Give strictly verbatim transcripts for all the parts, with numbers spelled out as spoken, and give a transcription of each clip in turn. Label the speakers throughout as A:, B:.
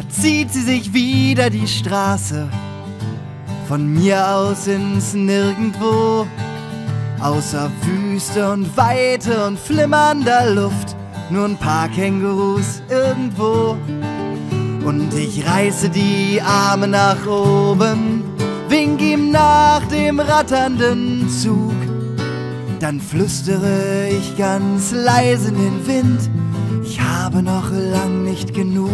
A: zieht sie sich wieder die Straße von mir aus ins Nirgendwo. Außer Wüste und Weite und flimmernder Luft, nur ein paar Kängurus irgendwo. Und ich reiße die Arme nach oben, wink ihm nach dem ratternden Zug. Dann flüstere ich ganz leise in den Wind, ich habe noch lang nicht genug.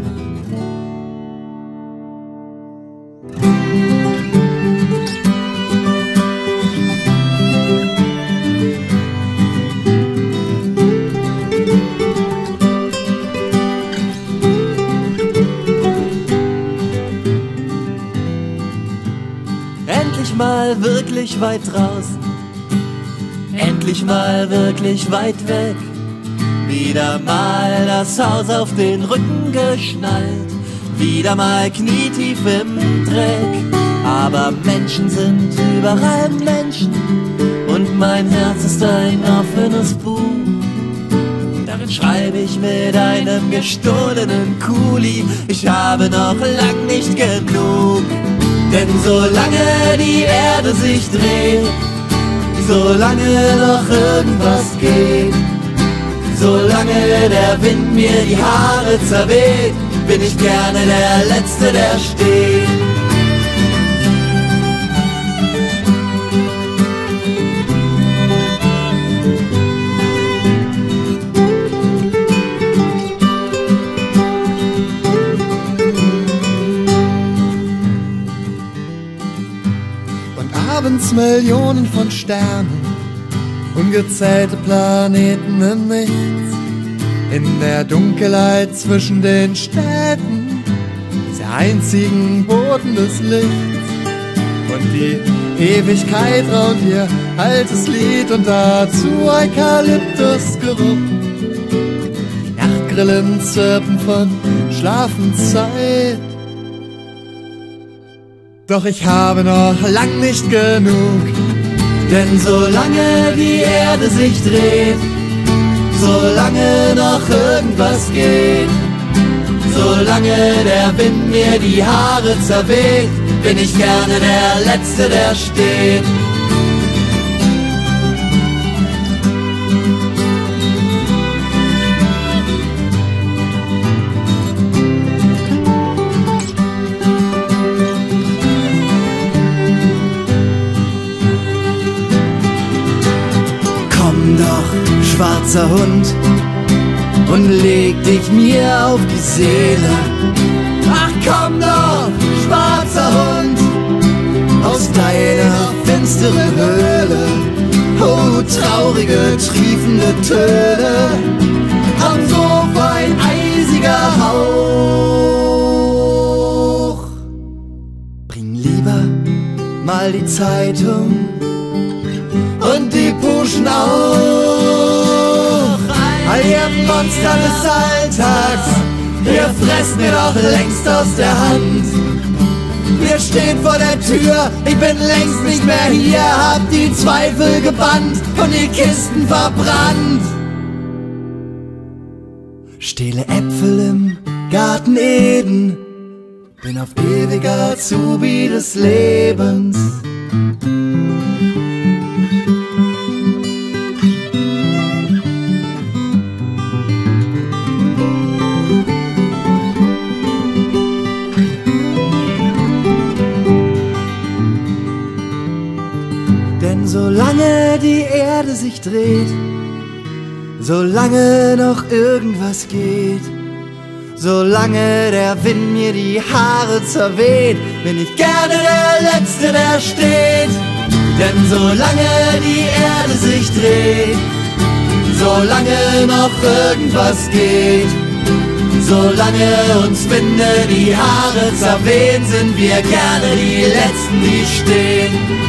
A: Endlich mal wirklich weit draußen, endlich mal wirklich weit weg. Wieder mal das Haus auf den Rücken geschnallt, wieder mal knietief im Dreck. Aber Menschen sind überall Menschen und mein Herz ist ein offenes Buch. Darin schreibe ich mit einem gestohlenen Kuli, ich habe noch lang nicht genug. Denn solange die Erde sich dreht, solange noch irgendwas geht, solange der Wind mir die Haare zerweht, bin ich gerne der Letzte, der steht.
B: Abends Millionen von Sternen, ungezählte Planeten im Nichts. In der Dunkelheit zwischen den Städten, der einzigen Boten des Lichts. Und die Ewigkeit raunt ihr altes Lied und dazu Eukalyptusgeruch. Die Nachtgrillen zirpen von Schlafenszeit. Doch ich habe noch lang nicht genug.
A: Denn solange die Erde sich dreht, solange noch irgendwas geht, solange der Wind mir die Haare zerweht, bin ich gerne der Letzte, der steht. Schwarzer Hund, und leg dich mir auf die Seele. Ach komm doch, schwarzer Hund, aus deiner finsteren Höhle. Oh, traurige, triefende Töne, am Sofa ein eisiger Hauch. Bring lieber mal die Zeitung und die Puschen auf. All ihr Monster des Alltags, ihr fresst mir doch längst aus der Hand. Wir stehen vor der Tür, ich bin längst nicht mehr hier, hab die Zweifel gebannt und die Kisten verbrannt. Stehle Äpfel im Garten Eden, bin auf ewiger Azubi des Lebens. Solange die Erde sich dreht, solange noch irgendwas geht, solange der Wind mir die Haare zerweht, bin ich gerne der Letzte, der steht. Denn solange die Erde sich dreht, solange noch irgendwas geht, solange uns Winde die Haare zerwehen, sind wir gerne die Letzten, die stehen.